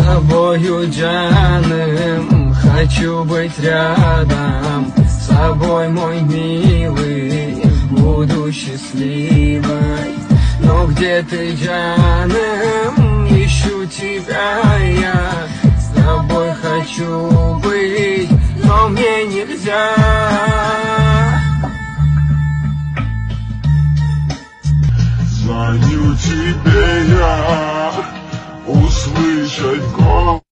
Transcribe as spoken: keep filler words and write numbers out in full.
тобою, Джаным, хочу быть рядом с тобой, мой милый, буду счастливой. Но где ты, Джаным, ищу тебя я, с тобой хочу быть, но мне нельзя. Звоню тебе я, услышать голос.